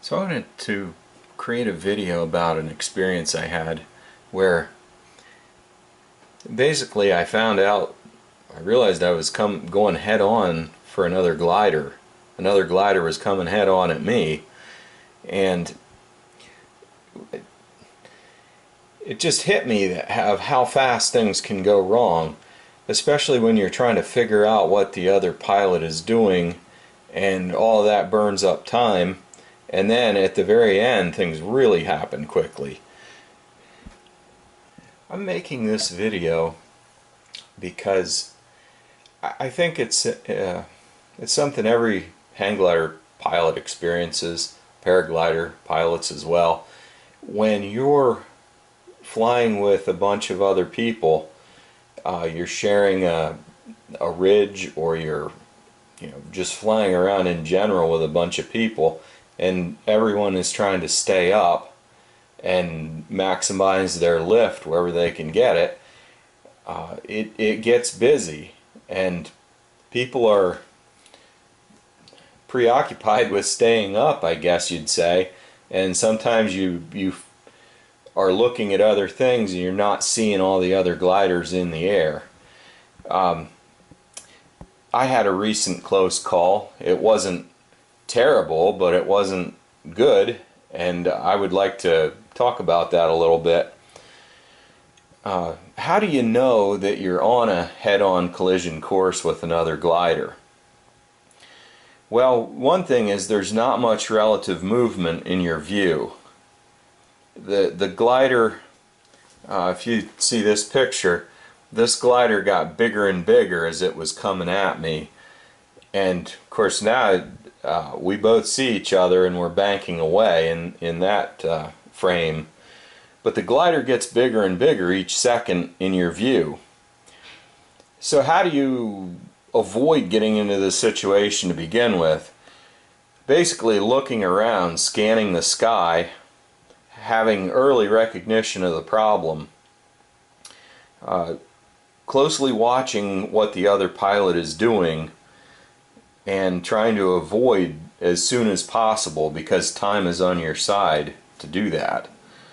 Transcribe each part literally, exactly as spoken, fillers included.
So I wanted to create a video about an experience I had where basically I found out, I realized I was come, going head on for another glider. Another glider was coming head on at me, and it, it just hit me that, of how fast things can go wrong, especially when you're trying to figure out what the other pilot is doing, and all of that burns up time. And then at the very end, things really happen quickly. I'm making this video because I think it's uh, it's something every hang glider pilot experiences, paraglider pilots as well. When you're flying with a bunch of other people, uh, you're sharing a, a ridge, or you're you know just flying around in general with a bunch of people, and everyone is trying to stay up and maximize their lift wherever they can get it. Uh, it, it gets busy, and people are preoccupied with staying up, I guess you'd say, and sometimes you you are looking at other things and you're not seeing all the other gliders in the air. Um, I had a recent close call. It wasn't terrible, but it wasn't good, and I would like to talk about that a little bit. Uh, how do you know that you're on a head-on collision course with another glider? Well, one thing is there's not much relative movement in your view. The, the glider, uh, if you see this picture, this glider got bigger and bigger as it was coming at me, and of course now Uh, we both see each other and we're banking away in, in that uh, frame. But the glider gets bigger and bigger each second in your view. So how do you avoid getting into this situation to begin with? Basically looking around, scanning the sky, having early recognition of the problem, uh, closely watching what the other pilot is doing, and trying to avoid as soon as possible, because time is on your side to do that.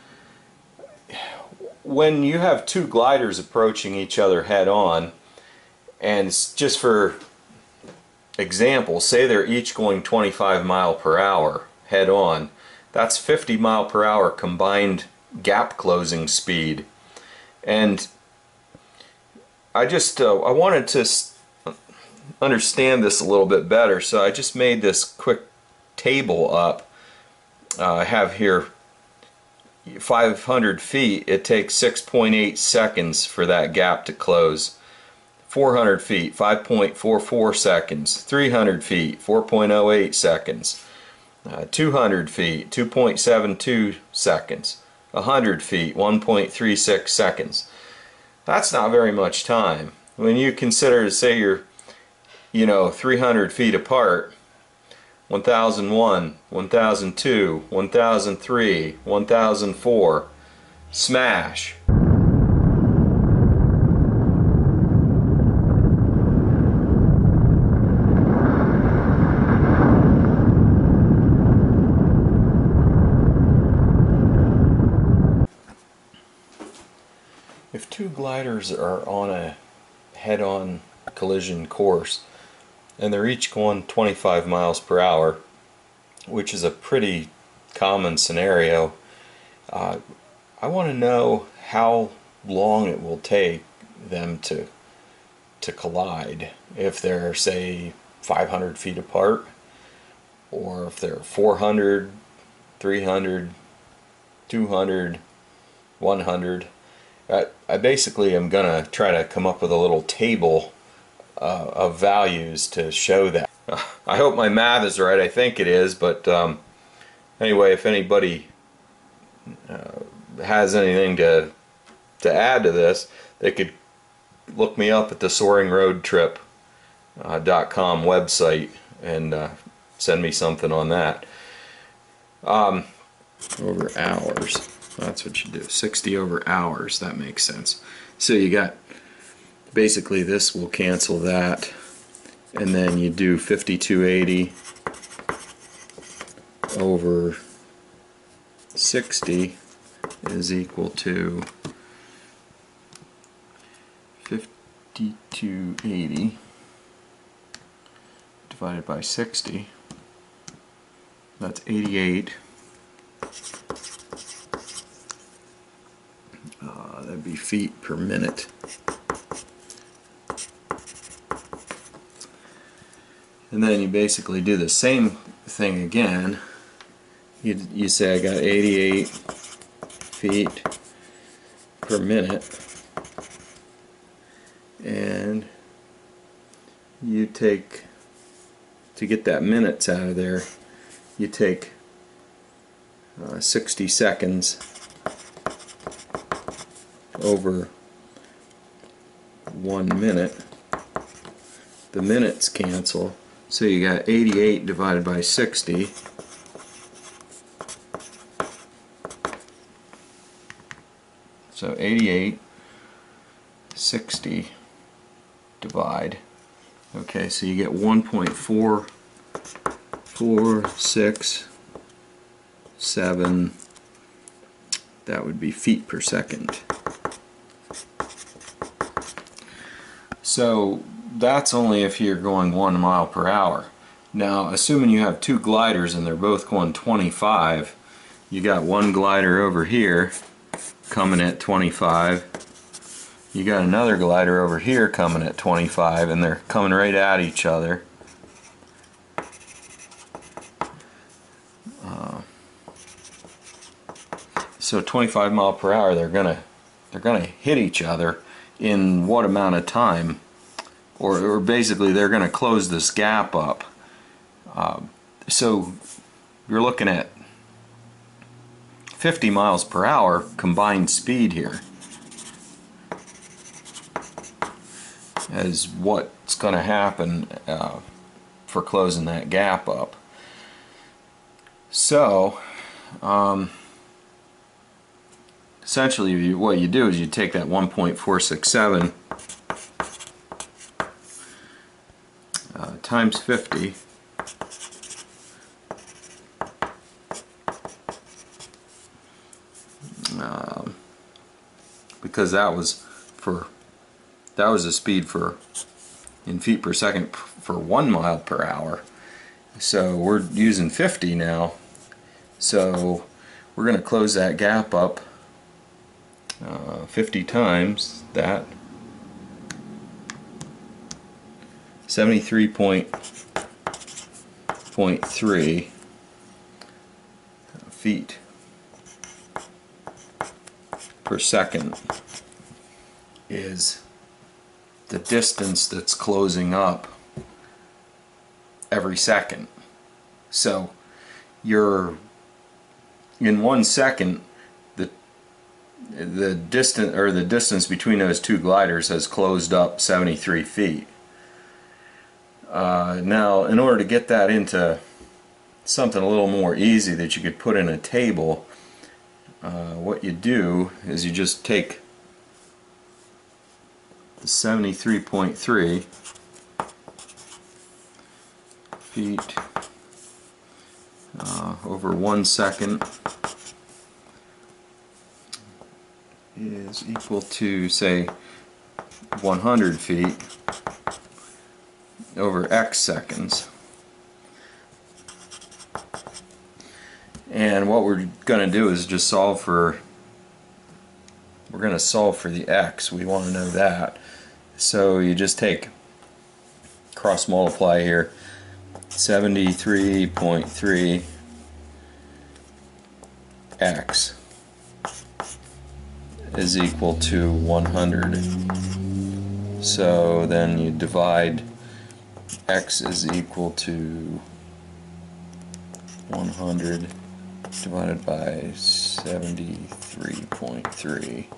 When you have two gliders approaching each other head on, and just for example, say they're each going twenty-five mile per hour head on, that's fifty mile per hour combined gap closing speed. And I just uh, I wanted to understand this a little bit better, so I just made this quick table up. uh, I have here five hundred feet, it takes six point eight seconds for that gap to close. Four hundred feet, five point four four seconds. Three hundred feet, four point oh eight seconds. uh, two hundred feet, two point seven two seconds. one hundred feet, one point three six seconds. That's not very much time. When you consider, say you're you know, three hundred feet apart, one thousand one, one thousand two, one thousand three, one thousand four, smash. If two gliders are on a head-on collision course, and they're each going twenty-five miles per hour, which is a pretty common scenario, uh, I want to know how long it will take them to to collide. If they're, say, five hundred feet apart, or if they're four hundred, three hundred, two hundred, one hundred. I, I basically am gonna try to come up with a little table Uh, of values to show that. Uh, I hope my math is right. I think it is, but um, anyway, if anybody uh, has anything to to add to this, they could look me up at the soaring road trip dot com website and uh, send me something on that. Um, over hours. That's what you do. sixty over hours. That makes sense. So you got, basically this will cancel that, and then you do fifty-two eighty over sixty is equal to fifty-two eighty divided by sixty. That's eighty-eight. Uh, that'd be feet per minute. And then you basically do the same thing again. You, you say I got eighty-eight feet per minute, and you take, to get that minutes out of there, you take uh, sixty seconds over one minute. The minutes cancel, so you got eighty-eight divided by sixty. So eighty-eight, sixty, divide. Okay, so you get one point four four six seven, that would be feet per second. So that's only if you're going one mile per hour. Now, assuming you have two gliders and they're both going twenty-five, you got one glider over here coming at twenty-five. You got another glider over here coming at twenty-five, and they're coming right at each other. Uh, so twenty-five mile per hour, they're gonna they're gonna hit each other in what amount of time? Or, or basically, they're gonna close this gap up. Uh, so you're looking at fifty miles per hour combined speed here as what's going to happen uh, for closing that gap up. So um, essentially you, what you do is you take that one point four six seven uh, times fifty, Um, because that was for that was a speed for in feet per second for one mile per hour. So we're using fifty now. So we're going to close that gap up uh, fifty times that, seventy-three point three feet per second is the distance that's closing up every second. So you're in one second the the distance or the distance between those two gliders has closed up seventy-three feet. Uh, now, in order to get that into something a little more easy that you could put in a table, Uh, what you do is you just take the seventy-three point three feet uh, over one second is equal to, say, one hundred feet over X seconds. And what we're going to do is just solve for, we're going to solve for the X. We want to know that. So you just take, cross multiply here, seventy-three point three X is equal to one hundred. So then you divide, X is equal to one hundred divided by seventy-three point three.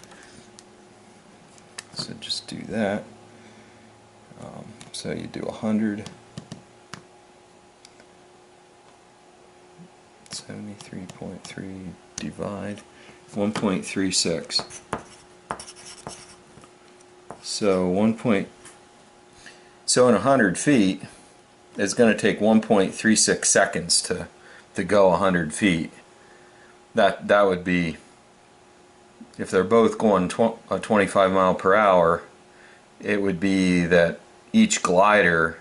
So just do that. Um, so you do one hundred, seventy-three point three divide one point three six. So one point, so in one hundred feet, it's going to take one point three six seconds to to go one hundred feet. That that would be, if they're both going tw uh, twenty-five mile per hour, it would be that each glider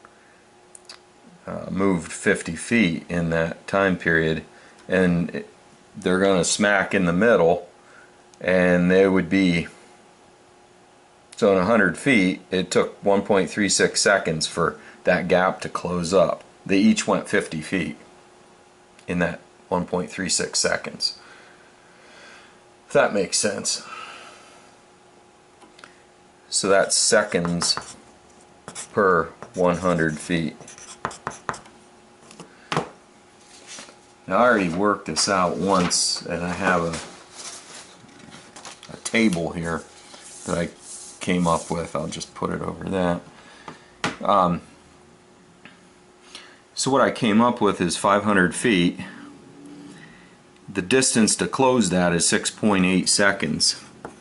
uh, moved fifty feet in that time period, and it, they're going to smack in the middle, and they would be, so in one hundred feet it took one point three six seconds for that gap to close up. They each went fifty feet in that one point three six seconds. If that makes sense. So that's seconds per one hundred feet. Now I already worked this out once, and I have a, a table here that I came up with. I'll just put it over that. Um, so what I came up with is five hundred feet. The distance to close that is six point eight seconds.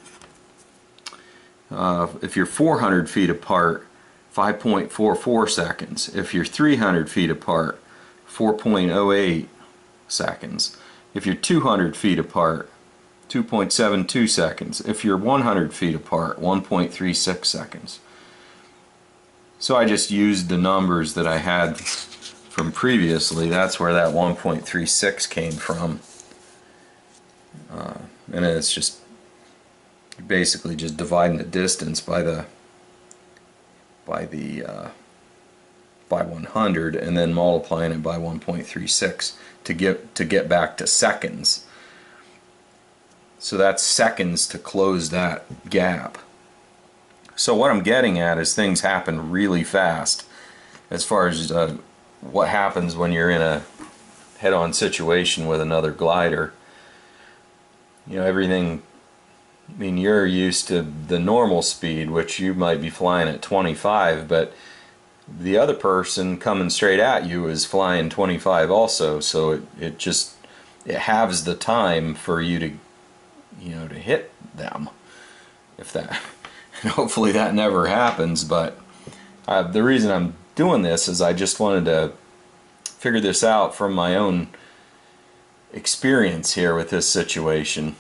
Uh, if you're four hundred feet apart, five point four four seconds. If you're three hundred feet apart, four point zero eight seconds. If you're two hundred feet apart, two point seven two seconds. If you're one hundred feet apart, one point three six seconds. So I just used the numbers that I had from previously. That's where that one point three six came from. Uh, and then it's just basically just dividing the distance by the by the uh, by one hundred, and then multiplying it by one point three six to get to get back to seconds. So that's seconds to close that gap. So what I'm getting at is things happen really fast as far as uh, what happens when you're in a head-on situation with another glider. You know, everything, I mean, you're used to the normal speed, which you might be flying at twenty-five, but the other person coming straight at you is flying twenty-five also, so it, it just, it halves the time for you to, you know, to hit them. If that, and hopefully that never happens, but uh, the reason I'm doing this is I just wanted to figure this out from my own experience here with this situation.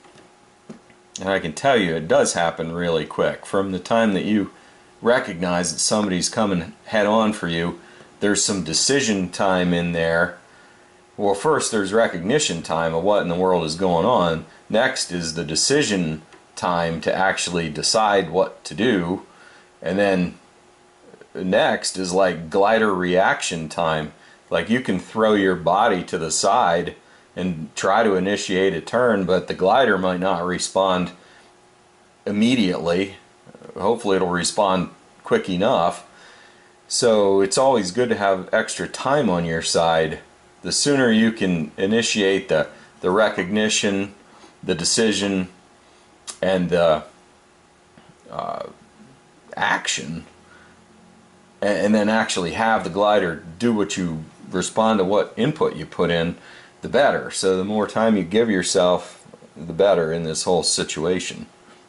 And I can tell you it does happen really quick. From the time that you recognize that somebody's coming head on for you, there's some decision time in there. Well, first there's recognition time of what in the world is going on. Next is the decision time to actually decide what to do. And then next is like glider reaction time. Like you can throw your body to the side and try to initiate a turn, but the glider might not respond immediately. Hopefully it'll respond quick enough. So it's always good to have extra time on your side. The sooner you can initiate the, the recognition, the decision, and the uh, action, and, and then actually have the glider do what you respond to, what input you put in, the better. So the more time you give yourself, the better in this whole situation.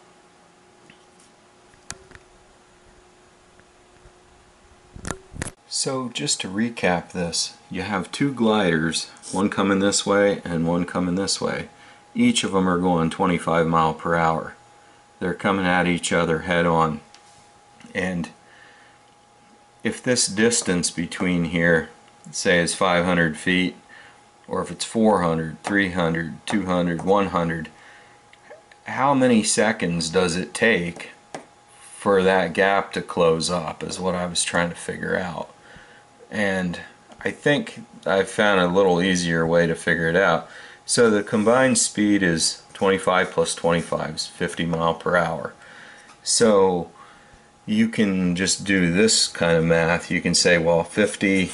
So just to recap this, you have two gliders, one coming this way and one coming this way. Each of them are going twenty-five mile per hour. They're coming at each other head on. And if this distance between here, say, is five hundred feet, or if it's four hundred, three hundred, two hundred, one hundred, how many seconds does it take for that gap to close up is what I was trying to figure out. And I think I found a little easier way to figure it out. So the combined speed is twenty-five plus twenty-five is fifty mile per hour. So you can just do this kind of math. You can say, well, fifty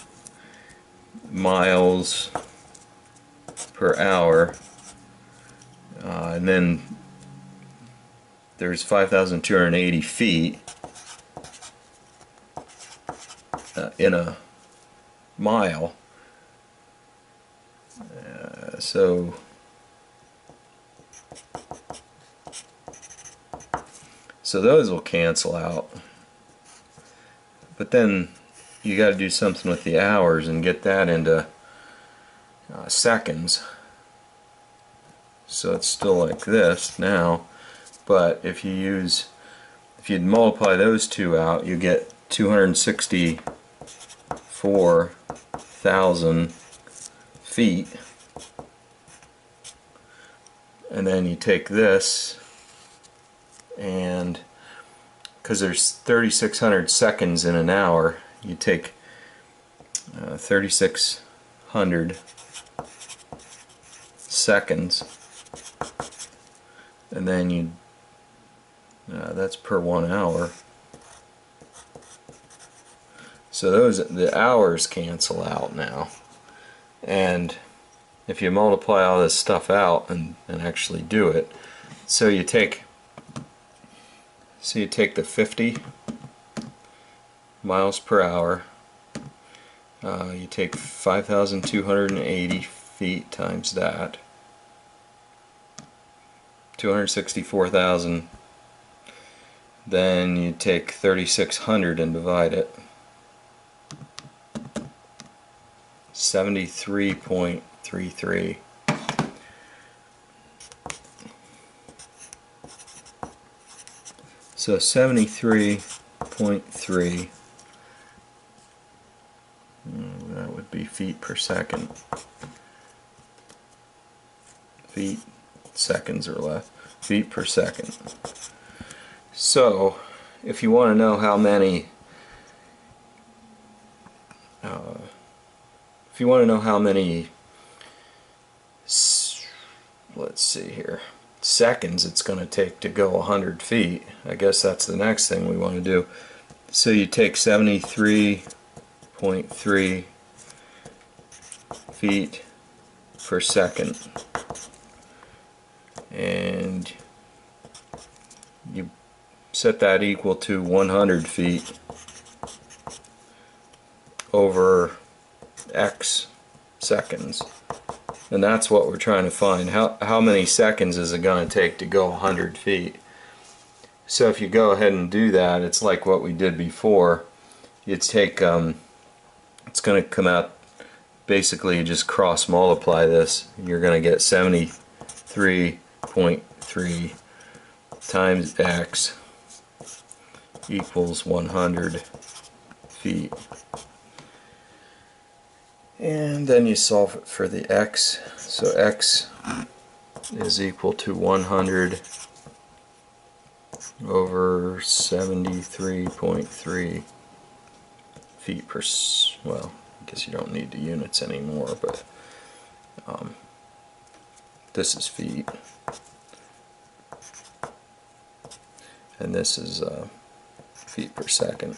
miles per hour, uh, and then there's five thousand two hundred eighty feet uh, in a mile. Uh, so so those will cancel out, but then you got to do something with the hours and get that into uh, seconds. So it's still like this now, but if you use, if you multiply those two out, you get two hundred sixty-four thousand feet, and then you take this, and because there's thirty-six hundred seconds in an hour, you take uh, thirty-six hundred seconds, and then you uh, that's per one hour. So those, the hours cancel out now, and if you multiply all this stuff out and, and actually do it, so you take so you take the fifty miles per hour, uh, you take five thousand two hundred eighty feet times that, two hundred sixty-four thousand, then you take thirty-six hundred and divide it. seventy-three point three three. So seventy-three point three, that would be feet per second. Feet, seconds or less. Feet per second. So if you want to know how many uh, if you want to know how many, let's see here, seconds it's going to take to go one hundred feet, I guess that's the next thing we want to do. So you take seventy-three point three feet per second, and you set that equal to one hundred feet over X seconds, and that's what we're trying to find. How, how many seconds is it going to take to go one hundred feet? So if you go ahead and do that, it's like what we did before. You take, um, it's going to come out, basically you just cross multiply this, you're going to get seventy-three point three times X equals one hundred feet. And then you solve it for the X. So X is equal to one hundred over seventy-three point three feet per, well, I guess you don't need the units anymore, but um, this is feet, and this is uh, feet per second.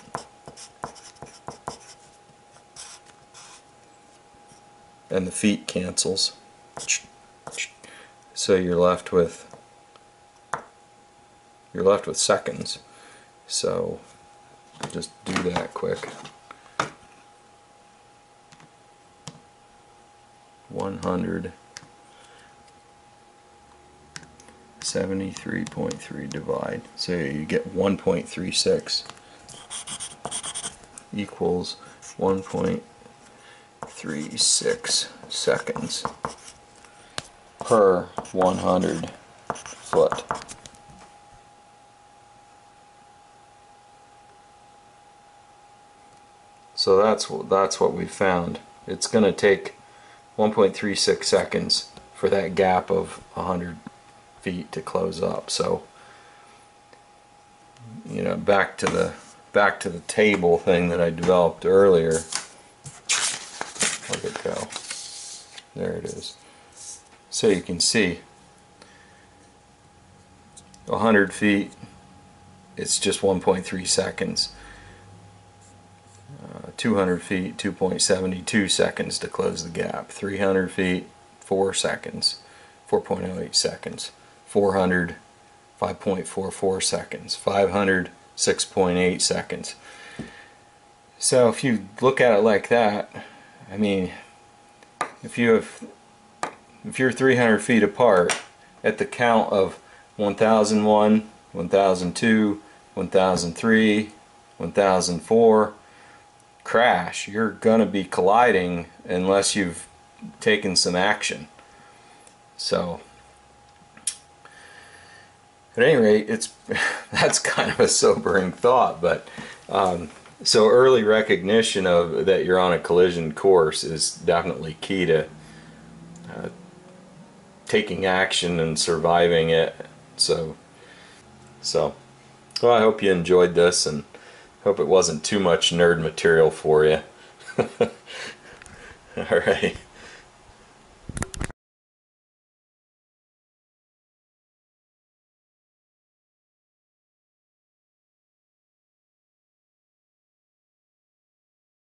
And the feet cancels, so you're left with you're left with seconds. So just do that quick. one hundred seventy-three point three divide, so you get one point three six equals one point three six seconds per one hundred foot. So that's that's what we found. It's going to take one point three six seconds for that gap of one hundred feet to close up. So, you know, back to the back to the table thing that I developed earlier. Let it go. There it is. So you can see one hundred feet, it's just one point three seconds. Uh, two hundred feet, two point seven two seconds to close the gap. three hundred feet, four seconds, four point oh eight seconds. four hundred, five point four four seconds. five hundred, six point eight seconds. So if you look at it like that, I mean, if you have, if you're three hundred feet apart at the count of one thousand one, one thousand two, one thousand three, one thousand four, crash, you're gonna be colliding unless you've taken some action. So at any rate, it's that's kind of a sobering thought, but um, so early recognition of that you're on a collision course is definitely key to uh, taking action and surviving it. So, so well, I hope you enjoyed this, and hope it wasn't too much nerd material for you. All right.